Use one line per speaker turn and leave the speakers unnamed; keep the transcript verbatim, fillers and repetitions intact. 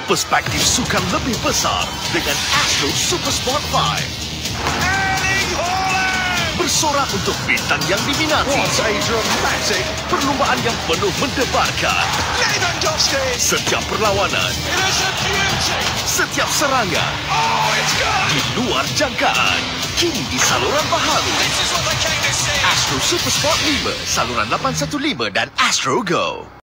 Perspektif sukan lebih besar dengan Astro Super Sport lima.
Erling Haaland!
Bersorak untuk bintang yang diminati.
What a dramatic!
Perlumbaan yang penuh mendebarkan.
Lewandowski!
Setiap perlawanan,
It is a beauty!
setiap serangan,
Oh, it's good!
di luar jangkaan. Kini di saluran baharu.
This is what they came to see!
Astro Super Sport lima, saluran lapan satu lima dan Astro Go.